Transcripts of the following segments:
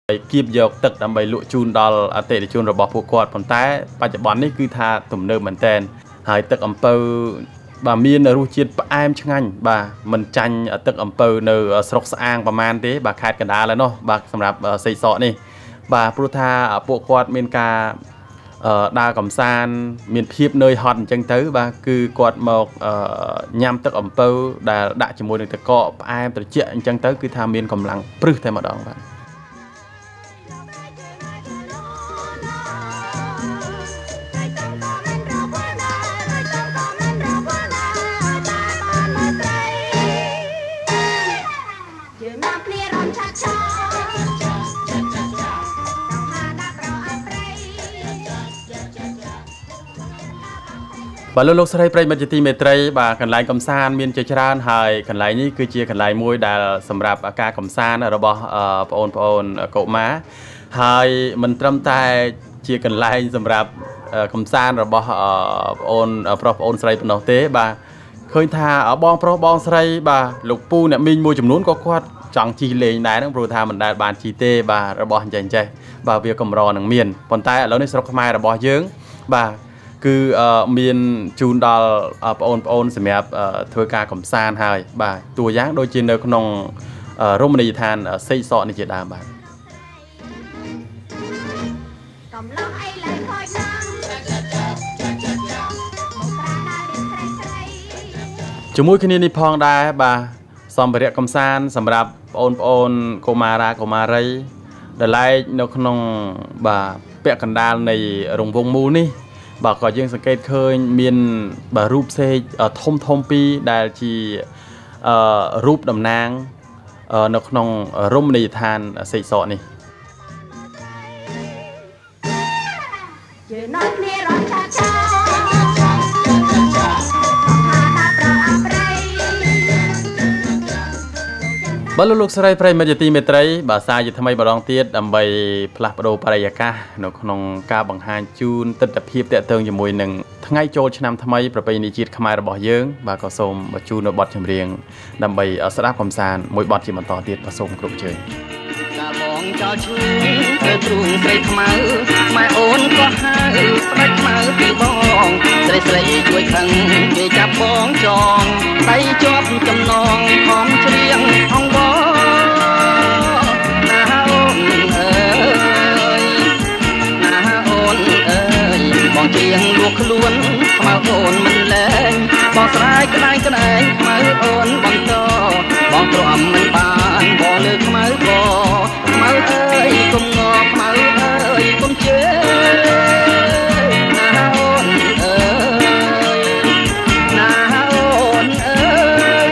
គៀបយកទឹកដើម្បីលក់ជូនដល់អតិថិជនរបស់ពួកគាត់ប៉ុន្តែបច្ចុប្បន្ននេះគឺថាទំនើបមែនតើហើយទឹកអំពៅបាទមានរសជាតិផ្អែមឆ្ងាញ់បាទមិនចាញ់ទឹកអំពៅនៅស្រុកស្អាងប្រមាណទេបាទខេត្តកណ្ដាលហើយនោះបាទសម្រាប់សេកសកនេះបាទព្រោះថាពួកគាត់មានការដើរកំសាន្តមានភាពនឿយហត់អញ្ចឹងទៅបាទគឺគាត់មកញ៉ាំទឹកអំពៅដែលដាក់ជាមួយនឹងទឹកកកផ្អែមត្រជាក់អញ្ចឹងទៅគឺថាមានកម្លាំងព្រឹសតែម្ដងបាទបាទលោកស្រីប្រិយមិត្តជាទីមេត្រីបាទកន្លែងកំសាន្តមានជាច្រើនហើយកន្លែងនេះគឺជាកន្លែងមួយដែលសម្រាប់ការកំសាន្តរបស់បងប្អូនកុមារហើយមិនត្រឹមតែជាកន្លែងសម្រាប់កំសាន្តរបស់បងប្រុសបងស្រីប៉ុណ្ណោះទេបាទឃើញថាបងប្រុសបងស្រីបាទលោកពូអ្នកមីងមួយចំនួនក៏គាត់ចង់ជិះលេងដែរហ្នឹងព្រោះថាមិនដែលបានជិះទេបាទរបស់អញ្ចឹងបាទវាកម្រនឹងមានប៉ុន្តែឥឡូវនេះស្រុកខ្មែររបស់យើងបាទគឺមានជូនដល់បងប្អូនសម្រាប់ធ្វើការកំសាន្តហើយបាទតួយ៉ាងដូចជានៅក្នុងរមណីយដ្ឋានសេកសកនេះជាដើមបាទជាមួយគ្នានេះផងដែរបាទសម្ភារៈកំសាន្តសម្រាប់បងប្អូនកុមារាកុមារីដែលឡែកនៅក្នុងបាទពាក់កណ្ដាលនៃរង្វង់មូលនេះបាទក៏យើងសង្កេតឃើញមានបាទរូបសេកធំពីរដែលជារូបតំណាងនៅក្នុងរមណីយដ្ឋានសេកសកនេះបាទលោកស្រីប្រិយមិត្តជាទីមេត្រីបាទសារជាថ្មីម្ដងទៀតដើម្បីផ្លាស់ប្ដូរបរិយាកាសនៅក្នុងការបង្ហាញជូនទស្សនវិជ្ជាតាក់ទងជាមួយនឹងថ្ងៃចូលឆ្នាំថ្មីប្រពៃណីជាតិខ្មែររបស់យើងបាទក៏សូមជូននៅបទចម្រៀងដើម្បីស្ដាប់កំសាន្តមួយបទជាបន្តទៀតបាទសូមគ្រប់ជើងកាបងចោលឈ្មោះទៅទ្រូងស្រីខ្មៅម៉ែអូនក៏ហៅផ្ដាច់ខ្មៅពីបងស្រីស្រីជួយខឹងគេចាប់បងចងដៃជាប់ចំណងខំច្រៀងអងបងណាអូនអើយណាអូនអើយបងច្រៀងលួខ្លួនខ្មៅអូនមិនលែងបងស្រាយក្តែងក្តែងខ្មៅអូនបន្តបងទ្រាំមិនបានបងលើខ្មៅក៏ខ្មៅអើយកុំងល់ខ្មៅអើយកុំជឿណាអូនអើយណាអូនអើយ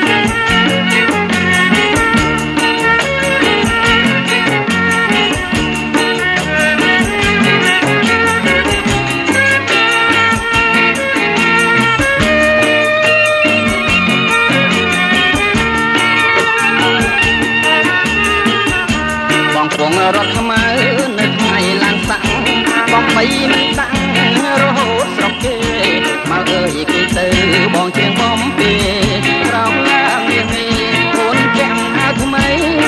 រត់ខ្មៅនៅថ្ងៃឡើងសាក់បងបីមិនតាំងរហូតស្រុកគេមកអើយគេទៅបងជាងបំពេរោងឡើងមានអូនចាំអាថ្មី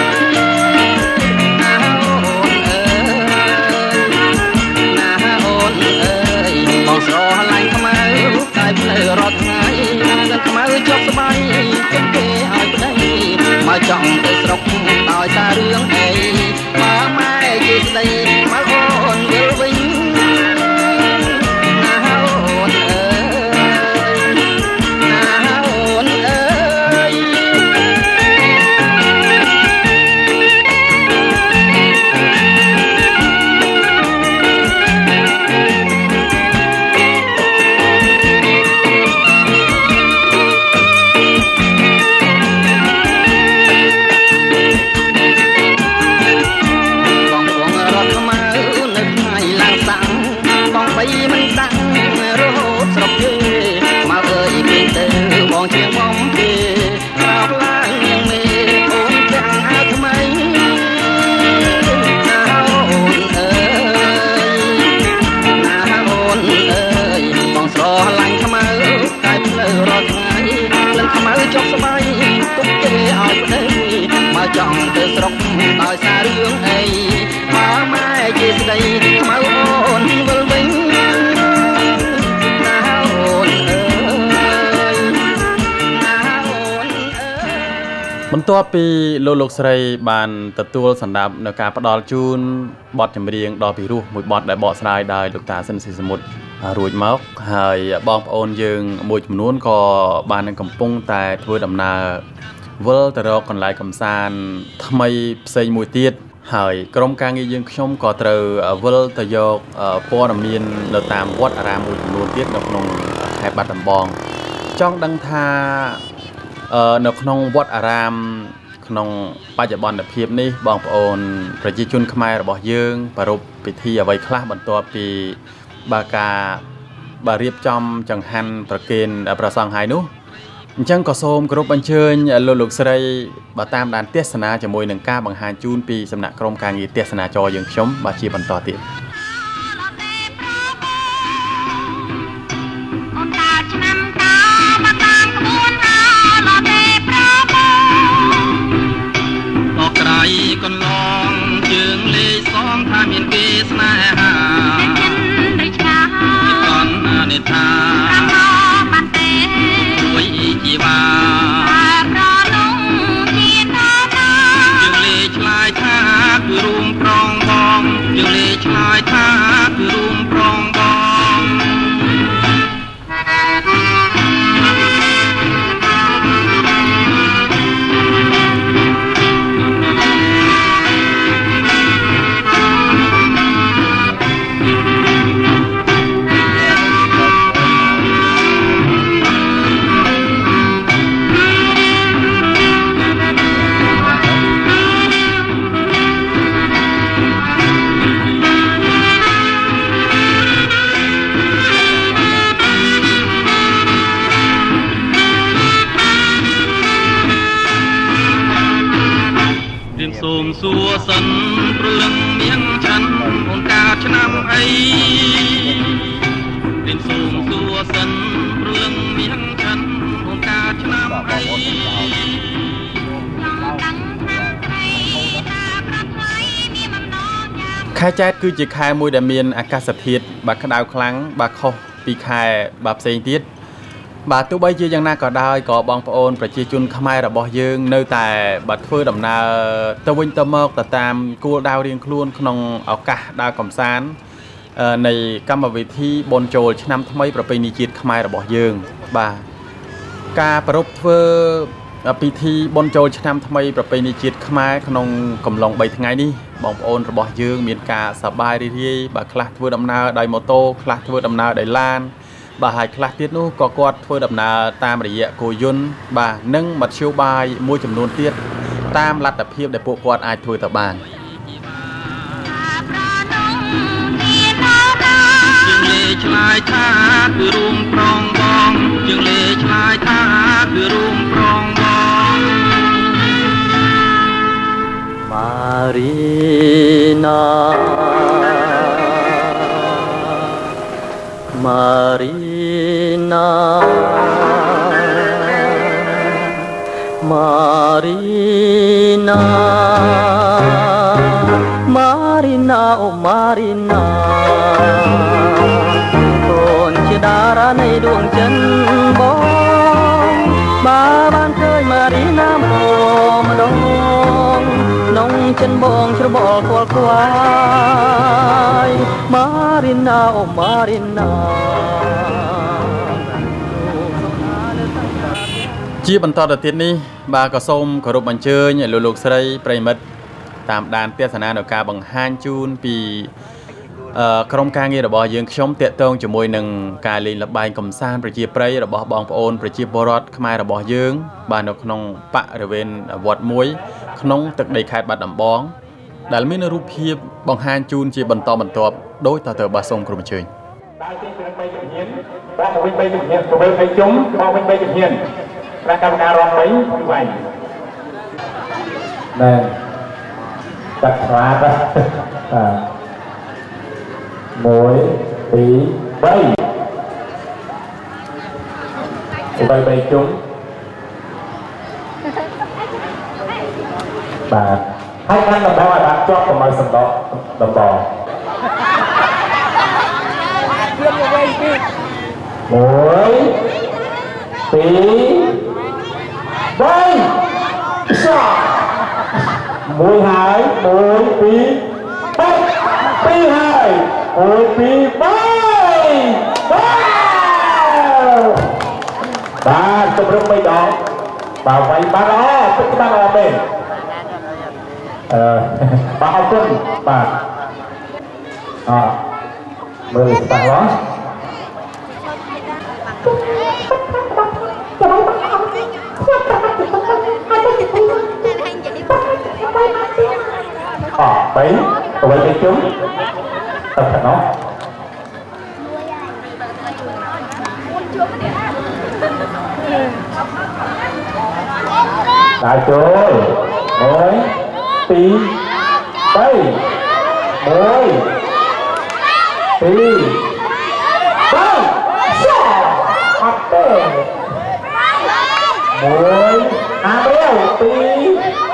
ណាអូនអើយណាអូនអើយបងស្រឡាញ់ខ្មៅតែផ្លូវរត់ថ្ងៃខ្មៅជាប់ស្បៃគេឲ្យប្តីមកចង់ទៅស្រុកឲ្យតារឿងអីមកម៉ែជាស្ដីមកអូនវិលវិញណាអូនអើយណាអូនបន្ទាប់ពីលោកស្រីបានទទួលសម្ដាប់នៅការផ្ដល់ជូនបទចម្រៀងដ៏ពិរោះមួយបទដែលបកស្រាយដោយលោកតាស៊ីនស៊ីសមុទ្ររួចមកហើយបងប្អូនយើងមួយចំនួនក៏បាននឹងកំពុងតែធ្វើដំណើរវិលទៅរកកន្លែងកំសាន្តថ្មីផ្សេងមួយទៀតហើយក្រុមការងារយើងខ្ញុំក៏ត្រូវវិលទៅយកព័ត៌មាននៅតាមវត្តអារាមមួយចំនួនទៀតនៅក្នុងខេត្តបាត់ដំបងចង់ដឹងថានៅក្នុងវត្តអារាមក្នុងបច្ចុប្បន្នភាពនេះបងប្អូនប្រជាជនខ្មែររបស់យើងប្រារព្ធពិធីអ្វីខ្លះបន្ទាប់ពីការរៀបចំចង្ហាន់ប្រគេនព្រះសង្ឃហើយនោះអញ្ចឹងក៏សូមគោរពអញ្ជើញលោកស្រីបើតាមដានទស្សនាជាមួយនឹងការបង្ហាញជូនពីសំណាក់ក្រុមការងារទស្សនាចរយើងខ្ញុំបាទជាបន្តទៀតកន្លងជើងលេខសងថាមានគេស្នេហាដូចឆ្ងាយអត់នេថាបានទេមួយជីវ៉ាប្រឡងជាតាជើងលេខឆ្លើយថាគឺរួមប្រងបងជើងលេខឆ្លើយថាគឺរួមប្រងបងសូមសួរសិនព្រលឹងមានឆាន់អូនកាឆ្នាំអីរៀនសូមសួរសិនព្រលឹងមានឆាន់អូនកាឆ្នាំអីខែចែកគឺជាខែមួយដែលមានអាកាសធាតុបាទក្តៅខ្លាំងបាទខុសពីខែបាទផ្សេងទៀតបាទទោះបីជាយ៉ាងណាក៏ដោយក៏បងប្អូនប្រជាជនខ្មែររបស់យើងនៅតែបាទធ្វើដំណើរទៅវិញទៅមកទៅតាមគោលដៅរៀងខ្លួនក្នុងឱកាសដើរកម្សាន្តនៃកម្មវិធីបុណ្យចូលឆ្នាំថ្មីប្រពៃណីជាតិខ្មែររបស់យើងបាទការប្រារព្ធធ្វើពិធីបុណ្យចូលឆ្នាំថ្មីប្រពៃណីជាតិខ្មែរក្នុងកំឡុង3ថ្ងៃនេះបងប្អូនរបស់យើងមានការសប្បាយរីករាយបាទខ្លះធ្វើដំណើរដោយម៉ូតូខ្លះធ្វើដំណើរដោយឡានបាទហើយខ្លះទៀតនោះក៏គាត់ធ្វើដំណើរតាមរយៈគោយន្តបាទនិងមធ្យោបាយមួយចំនួនទៀតតាមលទ្ធភាពដែលពួកគាត់អាចធ្វើទៅបានយើងលេឆ្លើយថាគឺរួមប្រងបងយើងលេឆ្លើយថាគឺរួមប្រងបងម៉ារីណា Marina Marina Marina oh Marina កូនជាតារានៃដួងចិនបងបើបានឃើញ Marina ម្ដងក្នុងចិនបងច្របល់ខ្វល់ខ្វាយ Marina oh Marina ជាបន្តទៅទៀតនេះបាទក៏សូមគោរពអញ្ជើញលោកស្រីប្រិមិត្តតាមដានទស្សនានៅការបង្ហាញជូនពីក្រុមការងាររបស់យើងខ្ញុំតាក់ទងជាមួយនឹងការលេងល្បែងកម្សាន្តប្រជាប្រិយរបស់បងប្អូនប្រជាពលរដ្ឋខ្មែររបស់យើងបាទនៅក្នុងបរិវេណវត្តមួយក្នុងទឹកដីខេត្តបាត់ដំបងដែលមានរូបភាពបង្ហាញជូនជាបន្តបន្ទាប់ដោយតទៅបាទសូមគោរពអញ្ជើញដល់ទី3ជំហានបាទទៅវិញ3ជំហានទៅវិញ3ជុំមកវិញ3ជំហានប្រាកម្មការរង3វិញណែតាក់ស្វាត1 2 3ទៅ3ជុំបាទហើយកាន់ដំបងឲ្យបានជាប់កុំឲ្យសណ្ដោដំបង1 2 3 mùi hải mùi phí bắt phí hải mùi phí bay ba tập trung bây đó bà vậy ba đó tức ba là mình bà học quân bà mười bạn đó bảy tụi bay cái chúng tập thật nó đại chơi mới tí bay mới tí bay hấp tê mới béo tí